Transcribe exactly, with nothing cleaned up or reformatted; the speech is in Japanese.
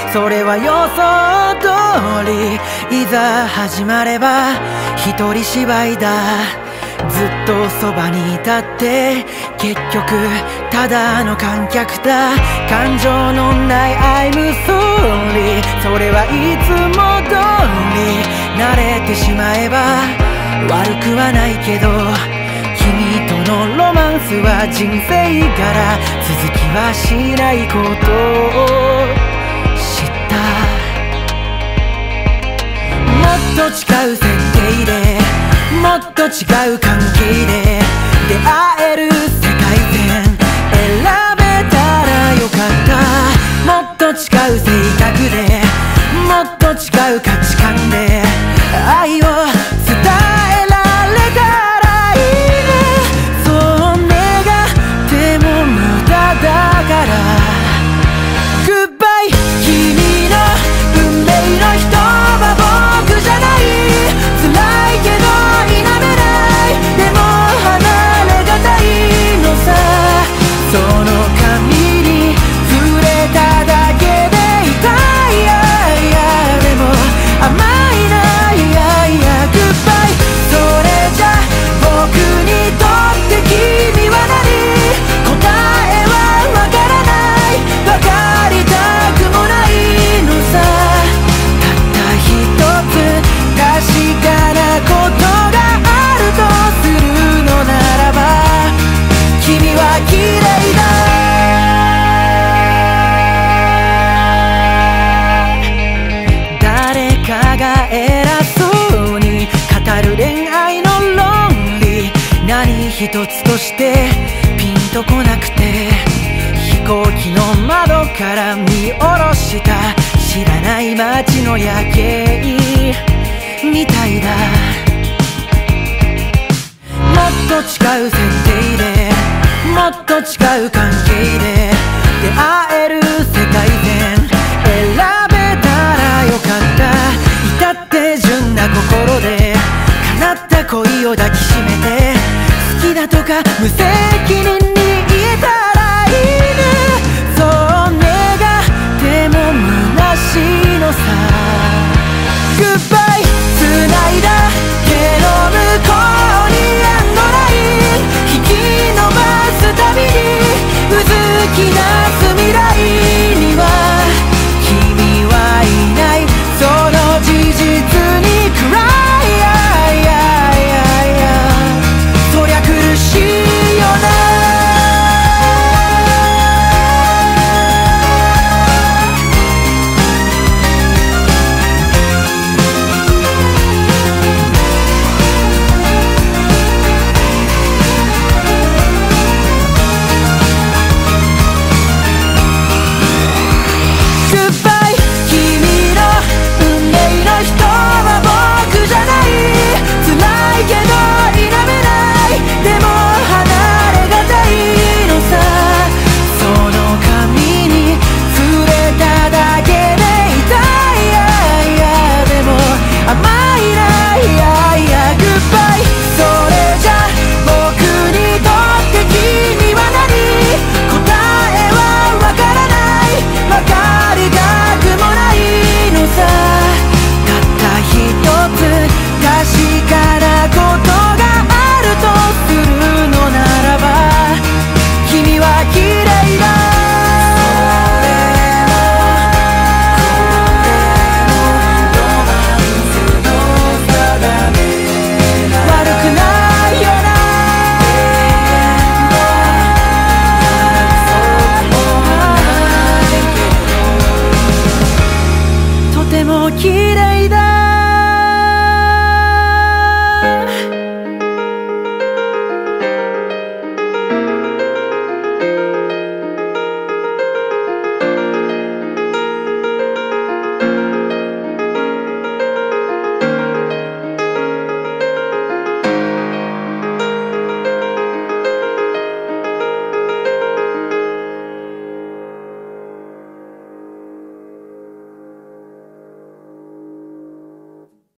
それは予想通り、いざ始まれば一人芝居だ。ずっとそばにいたって結局ただの観客だ。感情のない I'm sorry、 それはいつも通り慣れてしまえば悪くはないけど、君とのロマンスは人生柄、続きはしないことを知った。もっと違う設定でもっと違う関係で出会える世界線選べたらよかった。もっと違う性格でもっと違う価値観で愛を伝えられたらいいね。そう願っても無駄だから。グッバイ、君の運命の人は僕じゃない。辛いけど否めない、でも離れがたいのさ。その髪に触れただけで痛い、いやいやでも甘いな、いやいやグッバイ。それじゃ僕にとって君は何、答えはわからない、わかりたくもないのさ。たった一つ確かなことがあるとするのならば、君は綺麗だ。誰かが偉そうに語る恋愛の論理、何一つとしてピンとこなくて、飛行機の窓から見下ろした知らない街の夜景みたいだ。もっと違う設定でもっと違う関係で出会える世界線選べたらよかった。至って純な心で叶った恋を抱きしめて、好きだとか無責任に言えたらいいね。そう願っても虚しいのさ。グッバイ、繋いだけど向こうにエンドライン引き伸ばすたびにうずきな